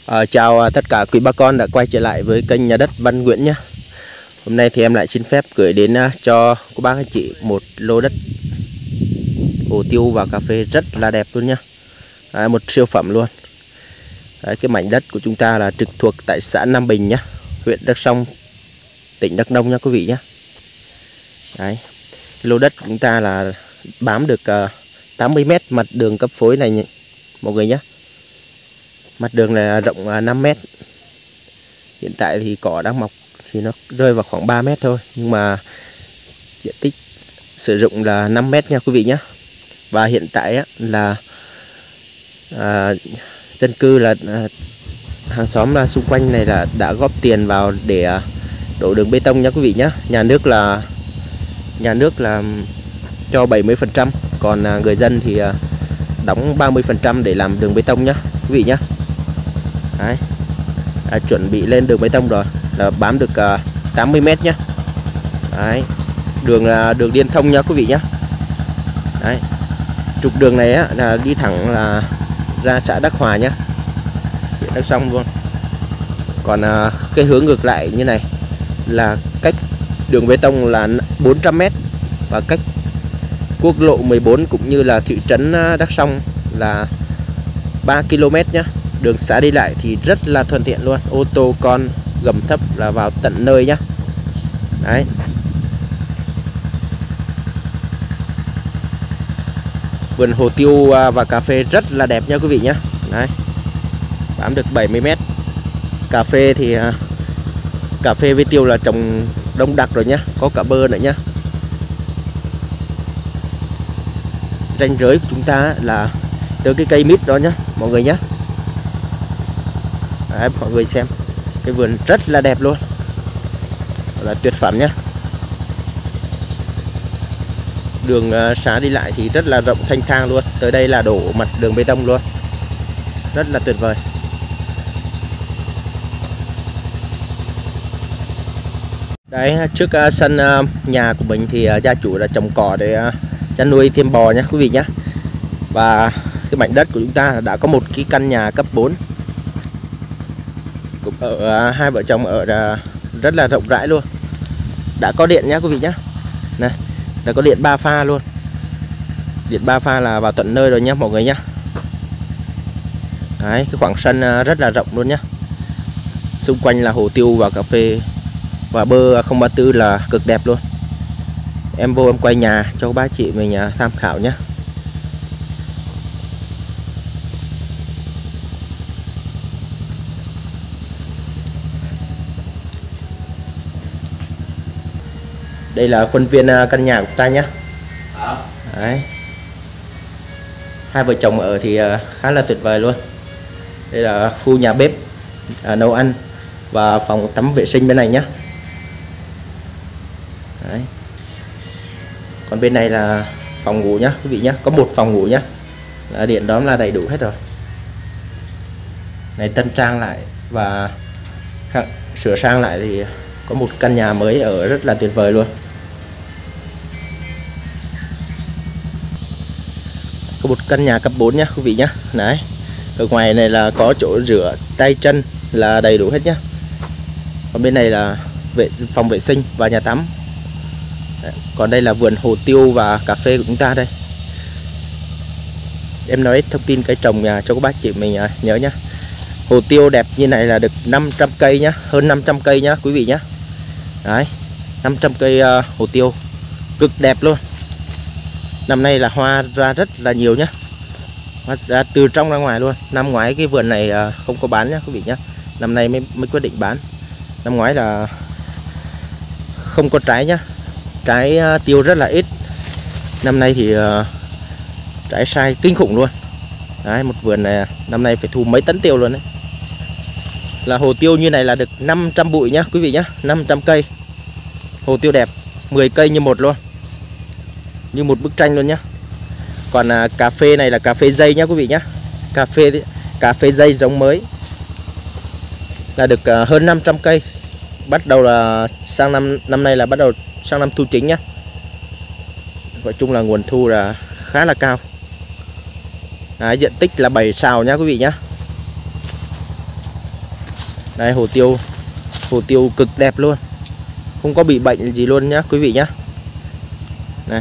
Chào tất cả quý bà con đã quay trở lại với kênh Nhà Đất Văn Nguyễn nhé. Hôm nay thì em lại xin phép gửi đến cho các bác anh chị một lô đất hồ tiêu và cà phê rất là đẹp luôn nhá. Một siêu phẩm luôn. Cái mảnh đất của chúng ta là trực thuộc tại xã Nam Bình nhá, huyện Đắk Song, tỉnh Đắk Nông nha quý vị nhé. Cái lô đất của chúng ta là bám được 80 m mặt đường cấp phối này mọi người nhé. Mặt đường này là rộng 5 m. Hiện tại thì cỏ đang mọc thì nó rơi vào khoảng 3 m thôi, nhưng mà diện tích sử dụng là 5 m nha quý vị nhé. Và hiện tại là dân cư là hàng xóm là xung quanh này là đã góp tiền vào để đổ đường bê tông nha quý vị nhé. Nhà nước là cho 70%, còn người dân thì đóng 30% để làm đường bê tông nhé quý vị nhé. Đấy, chuẩn bị lên đường bê tông rồi, là bám được 80 m nhé. Đấy, đường là đường liên thông nha quý vị nhé. Đấy, trục đường này là đi thẳng là ra xã Đắc Hòa nhé, huyện Đắk Song luôn. Còn cái hướng ngược lại như này là cách đường bê tông là 400 m và cách quốc lộ 14 cũng như là thị trấn Đắk Song là 3 km nhé. Đường xá đi lại thì rất là thuận tiện luôn, ô tô con gầm thấp là vào tận nơi nhá. Đấy, vườn hồ tiêu và cà phê rất là đẹp nha quý vị nhé. Đấy, bám được 70 m. Cà phê thì cà phê với tiêu là trồng đông đặc rồi nhá, có cả bơ nữa nhá. Ranh giới của chúng ta là từ cái cây mít đó nhá mọi người nhé. Đấy, mọi người xem cái vườn rất là đẹp luôn, là tuyệt phẩm nhá. Đường xá đi lại thì rất là rộng thanh thang luôn. Tới đây là đổ mặt đường bê tông luôn, rất là tuyệt vời. Đấy, trước sân nhà của mình thì gia chủ đã trồng cỏ để chăn nuôi thêm bò nhé quý vị nhé. Và cái mảnh đất của chúng ta đã có một cái căn nhà cấp 4, cũng ở hai vợ chồng ở rất là rộng rãi luôn. Đã có điện nhá quý vị nhé. Này, đã có điện 3 pha luôn. Điện 3 pha là vào tận nơi rồi nhé mọi người nhé. Đấy, cái khoảng sân rất là rộng luôn nhé. Xung quanh là hồ tiêu và cà phê và bơ 034 là cực đẹp luôn. Em vô em quay nhà cho bác chị mình tham khảo nhé. Đây là khuôn viên căn nhà của ta nhé. Đấy, hai vợ chồng ở thì khá là tuyệt vời luôn. Đây là khu nhà bếp nấu ăn và phòng tắm vệ sinh bên này nhé. Đấy, còn bên này là phòng ngủ nhá quý vị nhé, có một phòng ngủ nhá, điện đóm là đầy đủ hết rồi. Này, tân trang lại và sửa sang lại thì có một căn nhà mới ở rất là tuyệt vời luôn. Có một căn nhà cấp 4 nhá quý vị nhé. Đấy, ở ngoài này là có chỗ rửa tay chân là đầy đủ hết nhá. Còn bên này là phòng vệ sinh và nhà tắm. Đấy, còn đây là vườn hồ tiêu và cà phê của chúng ta đây. Em nói thông tin cây trồng cho các bác chị mình nhớ nhá. Hồ tiêu đẹp như này là được 500 cây nhá, hơn 500 cây nhá quý vị nhé. Đấy, 500 cây hồ tiêu cực đẹp luôn. Năm nay là hoa ra rất là nhiều nhá, hoa ra từ trong ra ngoài luôn. Năm ngoái cái vườn này không có bán nhá quý vị nhé, năm nay mới quyết định bán. Năm ngoái là không có trái nhá, trái tiêu rất là ít. Năm nay thì trái sai kinh khủng luôn. Đấy, một vườn này năm nay phải thu mấy tấn tiêu luôn đấy. Là hồ tiêu như này là được 500 bụi nhá quý vị nhé, 500 cây. Hồ tiêu đẹp, 10 cây như một luôn, như một bức tranh luôn nhá. Còn cà phê này là cà phê dây nhá quý vị nhé. Cà phê dây giống mới là được hơn 500 cây. Bắt đầu là sang năm nay là bắt đầu sang năm thu chính nhá. Nói chung là nguồn thu là khá là cao. Đấy, diện tích là 7 sào nhá quý vị nhá. Đây hồ tiêu cực đẹp luôn, không có bị bệnh gì luôn nhá quý vị nhá. Này,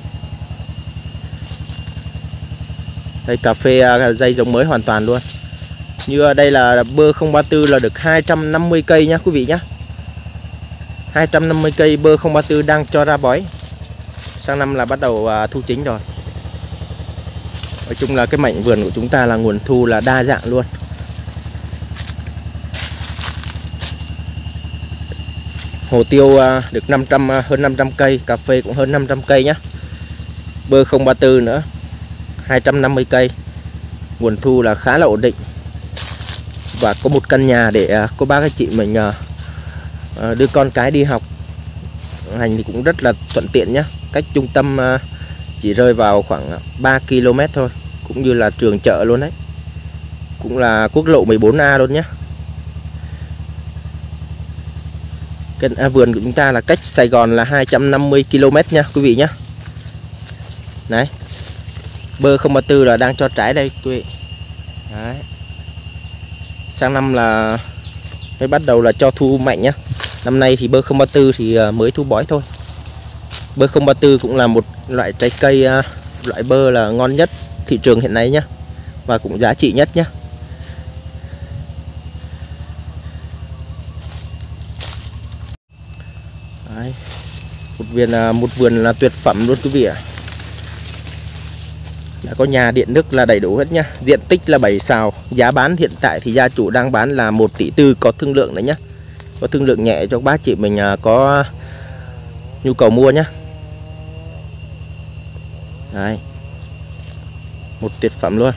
đây cà phê dây giống mới hoàn toàn luôn. Như ở đây là bơ 034 là được 250 cây nhá quý vị nhá. 250 cây bơ 034 đang cho ra bói. Sang năm là bắt đầu thu chính rồi. Nói chung là cái mảnh vườn của chúng ta là nguồn thu là đa dạng luôn. Hồ tiêu được hơn 500 cây, cà phê cũng hơn 500 cây nhá. Bơ 034 nữa 250 cây. Nguồn thu là khá là ổn định. Và có một căn nhà để cô bác các chị mình đưa con cái đi học hành thì cũng rất là thuận tiện nhé. Cách trung tâm chỉ rơi vào khoảng 3 km thôi, cũng như là trường chợ luôn đấy. Cũng là quốc lộ 14A luôn nhé. Cái vườn của chúng ta là cách Sài Gòn là 250 km nha quý vị nhé. Đấy, bơ 034 là đang cho trái đây quý vị. Đấy. Sang năm là mới bắt đầu là cho thu mạnh nhá. Năm nay thì bơ 034 thì mới thu bói thôi. Bơ 034 cũng là một loại trái cây, loại bơ là ngon nhất thị trường hiện nay nhá, và cũng giá trị nhất nhá. Đấy. Một vườn là tuyệt phẩm luôn quý vị ạ. Đã có nhà điện nước là đầy đủ hết nhá. Diện tích là 7 sào. Giá bán hiện tại thì gia chủ đang bán là 1,4 tỷ, có thương lượng đấy nhá. Có thương lượng nhẹ cho bác chị mình có nhu cầu mua nhá. Đấy, một tuyệt phẩm luôn.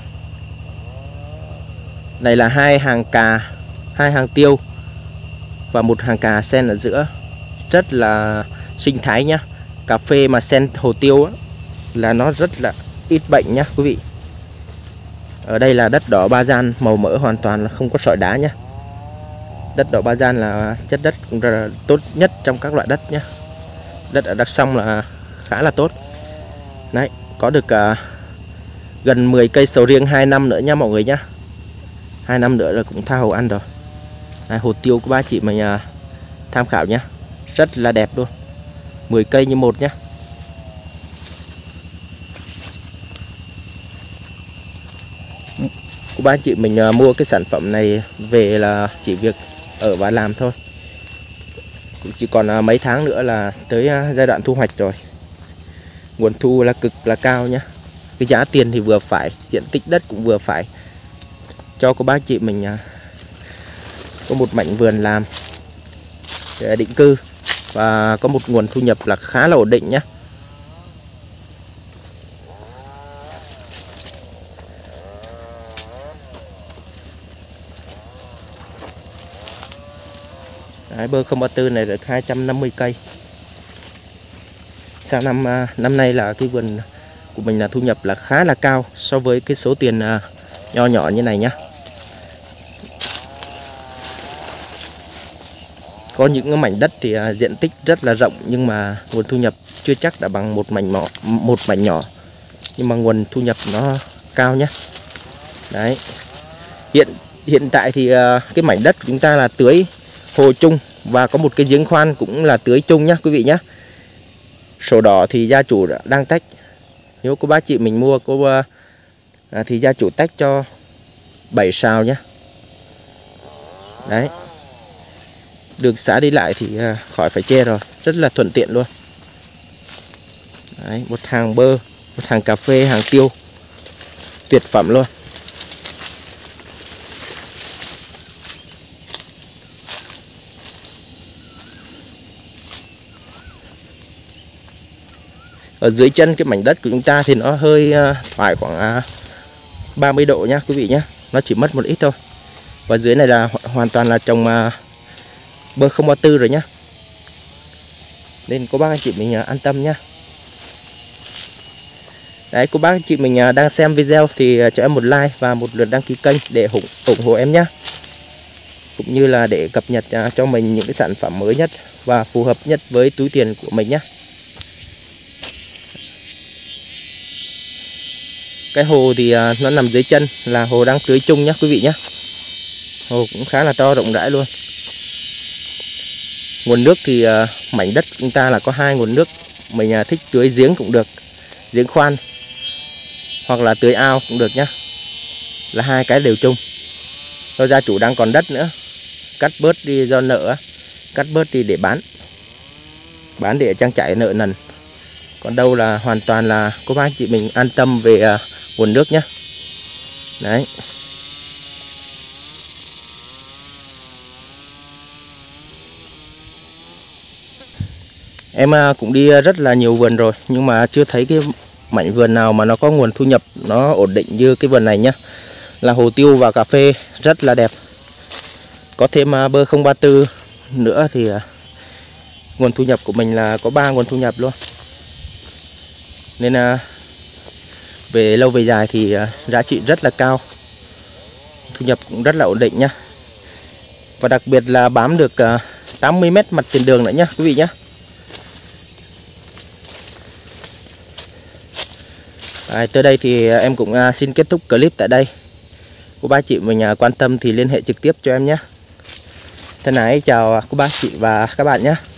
Đây là hai hàng cà, hai hàng tiêu và một hàng cà sen ở giữa, rất là sinh thái nhá. Cà phê mà sen hồ tiêu á, là nó rất là ít bệnh nhá quý vị. Ở đây là đất đỏ Ba Gian, màu mỡ hoàn toàn là không có sỏi đá nhá. Đất đỏ Ba Gian là chất đất cũng rất là tốt nhất trong các loại đất nhá. Đất ở Đắk Xong là khá là tốt. Đấy, có được gần 10 cây sầu riêng 2 năm nữa nha mọi người nhá. 2 năm nữa là cũng tha hồ ăn rồi. Đấy, hồ tiêu của ba chị mình tham khảo nhá. Rất là đẹp luôn. 10 cây như một nhá. Của ba chị mình mua cái sản phẩm này về là chỉ việc ở và làm thôi. Cũng chỉ còn mấy tháng nữa là tới giai đoạn thu hoạch rồi. Nguồn thu là cực là cao nhá. Cái giá tiền thì vừa phải, diện tích đất cũng vừa phải, cho cô bác chị mình có một mảnh vườn làm để định cư và có một nguồn thu nhập là khá là ổn định nhá. Đấy, bơ 034 này được 250 cây. Sang năm nay là cái vườn của mình là thu nhập là khá là cao so với cái số tiền nho nhỏ như này nhá. Có những cái mảnh đất thì diện tích rất là rộng nhưng mà nguồn thu nhập chưa chắc đã bằng một mảnh nhỏ, nhưng mà nguồn thu nhập nó cao nhá. Đấy. Hiện tại thì cái mảnh đất của chúng ta là tưới hồ chung và có một cái giếng khoan cũng là tưới chung nhá quý vị nhá. Sổ đỏ thì gia chủ đang tách. Nếu cô bác chị mình mua thì gia chủ tách cho 7 sào nhá. Đấy. Đường xá đi lại thì khỏi phải chê rồi, rất là thuận tiện luôn. Đấy, một hàng bơ, một hàng cà phê, hàng tiêu tuyệt phẩm luôn. Ở dưới chân cái mảnh đất của chúng ta thì nó hơi phải khoảng 30 độ nhá quý vị nhé. Nó chỉ mất một ít thôi. Và dưới này là hoàn toàn là trồng bơ 034 rồi nhá. Nên cô bác anh chị mình an tâm nhá. Đấy, cô bác anh chị mình đang xem video thì cho em một like và một lượt đăng ký kênh để ủng hộ em nhé. Cũng như là để cập nhật cho mình những cái sản phẩm mới nhất và phù hợp nhất với túi tiền của mình nhé. Cái hồ thì nó nằm dưới chân là hồ đang tưới chung nhé quý vị nhé. Hồ cũng khá là to, rộng rãi luôn. Nguồn nước thì mảnh đất chúng ta là có 2 nguồn nước. Mình thích tưới giếng cũng được, giếng khoan, hoặc là tưới ao cũng được nhá. Là 2 cái đều chung. Do gia chủ đang còn đất nữa, cắt bớt đi do nợ, cắt bớt đi để bán để trang trải nợ nần. Còn đâu là hoàn toàn là cô bác anh chị mình an tâm về nguồn nước nhé. Đấy. Em cũng đi rất là nhiều vườn rồi, nhưng mà chưa thấy cái mảnh vườn nào mà nó có nguồn thu nhập nó ổn định như cái vườn này nhá. Là hồ tiêu và cà phê rất là đẹp. Có thêm bơ 034 nữa thì nguồn thu nhập của mình là có 3 nguồn thu nhập luôn. Nên về lâu về dài thì giá trị rất là cao, thu nhập cũng rất là ổn định nhá. Và đặc biệt là bám được 80 m mặt tiền đường nữa nhá quý vị nhé. Tới đây thì em cũng xin kết thúc clip tại đây. Cô bác chị mình quan tâm thì liên hệ trực tiếp cho em nhé. Thân ái chào cô bác chị và các bạn nhé.